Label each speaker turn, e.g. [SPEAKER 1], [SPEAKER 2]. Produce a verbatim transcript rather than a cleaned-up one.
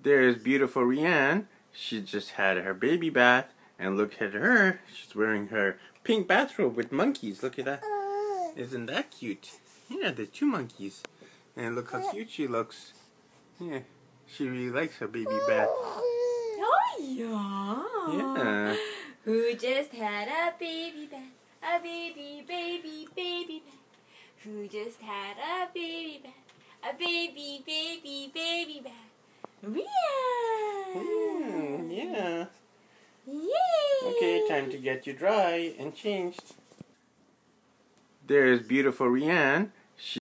[SPEAKER 1] There's beautiful Rianne. She just had her baby bath, and look at her. She's wearing her pink bathrobe with monkeys. Look at that. Isn't that cute? Yeah, there's two monkeys. And look how cute she looks. Yeah, she really likes her baby bath.
[SPEAKER 2] Oh, yeah.
[SPEAKER 1] Yeah.
[SPEAKER 2] Who just had a baby bath? A baby, baby, baby bath. Who just had a baby bath? A baby, baby, baby bath. Rianne!
[SPEAKER 1] Mm, yeah.
[SPEAKER 2] Yay!
[SPEAKER 1] Okay, time to get you dry and changed. There's beautiful Rianne.